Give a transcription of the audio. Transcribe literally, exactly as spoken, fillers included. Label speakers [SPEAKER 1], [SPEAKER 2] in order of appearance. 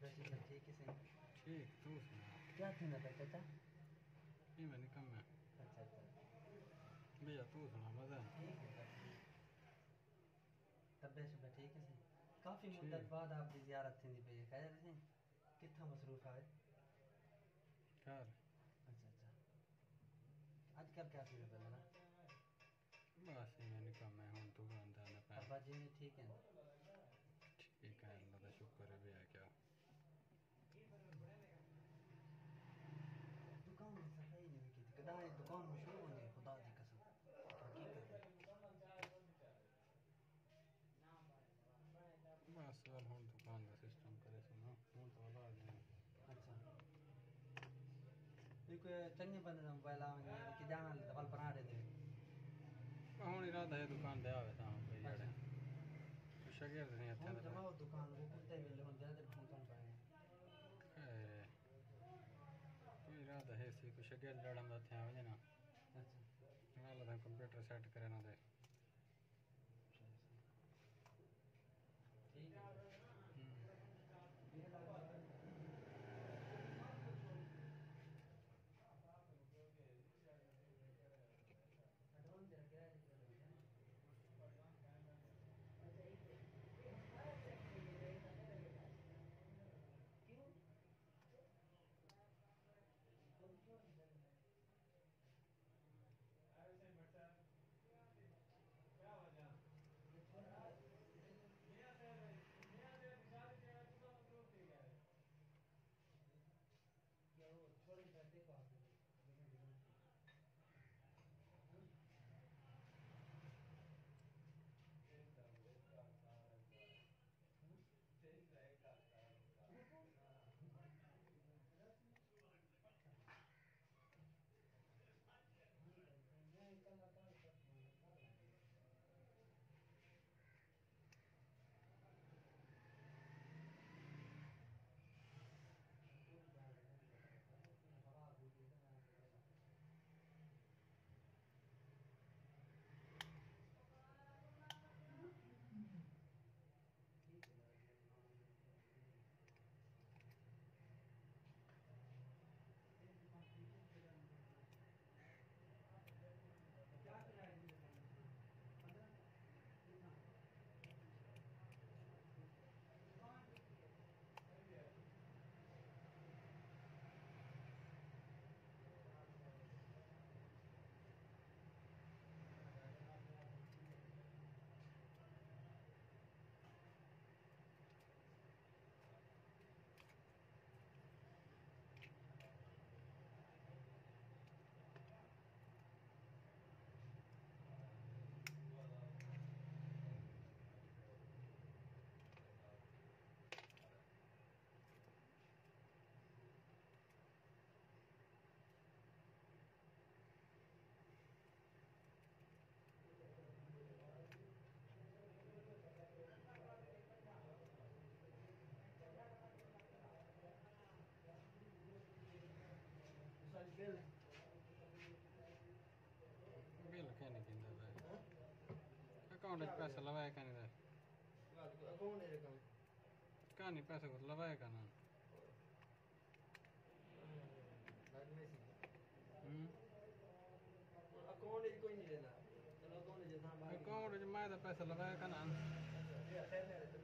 [SPEAKER 1] चाची सब ठीक है सही?
[SPEAKER 2] ठीक, तू सुना?
[SPEAKER 1] क्या थी ना चाचा?
[SPEAKER 2] ये मैंने कम है।
[SPEAKER 1] अच्छा अच्छा
[SPEAKER 2] भैया तू सुना मजा है?
[SPEAKER 1] ठीक है चाची। तबियत शबियत ठीक है सही? काफ़ी
[SPEAKER 2] ठीक।
[SPEAKER 1] मुद्दत बाद आपकी ज़ियारत थी पई खैर सही? कितना मसरूफ है?
[SPEAKER 2] खैर
[SPEAKER 1] अच्छा अच्छा आजकल क्या थी पहले ना?
[SPEAKER 2] बस ये मैंने कम है हूँ तू अंदर न पाए।
[SPEAKER 1] अब्बा जी ने ठीक है?
[SPEAKER 2] ठीक है अल्लाह का शुक्र है भैया क्या।
[SPEAKER 1] दुकान की सफाई नहीं की थी कदा दुकान मशहूर होनी है खुदा दी कसम हकीकत है।
[SPEAKER 2] बस वाल हूँ दुकान का सिस्टम करे सुनो हूँ तो वाला नहीं।
[SPEAKER 1] अच्छा ये कोई चंगे बंदे का मोबाइल आवे कि जाना दफल बना रहे थे?
[SPEAKER 2] हूँ इरादा है दुकान दे आवे था कोई जड़े
[SPEAKER 1] अच्छा
[SPEAKER 2] कुछ शगेर नहीं
[SPEAKER 1] हम
[SPEAKER 2] अच्छा
[SPEAKER 1] जमाओ दुकान वो कुत्ते मिले हम ज़्यादा फोन कर पाएंगे।
[SPEAKER 2] खैर कोई इरादा है सी कुछ शगेर जड़ा हम थे आवे ना।
[SPEAKER 1] अच्छा
[SPEAKER 2] वाला था कंप्यूटर सेट करे ना दे।
[SPEAKER 1] ठीक है क्यों? क्या वजह? क्या वो छोड़े जाते को आते थे बिना बिना नहीं कल आता है परसों कल हवा भी ठीक है क्या किराया दी दुकान पंद्रह कितना दुकान कितनी है? बिल
[SPEAKER 2] बिल क्या नहीं कहता भाई अकाउंट में पैसा लगाए क्या नहीं दे
[SPEAKER 1] अकाउंट है रकम
[SPEAKER 2] क्या नहीं पैसा कुछ लगाए क्या ना। हम्म
[SPEAKER 1] अकाउंट कोई नहीं देना चलो अकाउंट जितना बाकी
[SPEAKER 2] अकाउंट में मैं तो पैसा लगाया क्या ना।